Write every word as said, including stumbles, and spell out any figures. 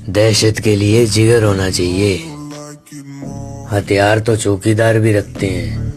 दहशत के लिए जिगर होना चाहिए। हथियार तो चौकीदार भी रखते हैं।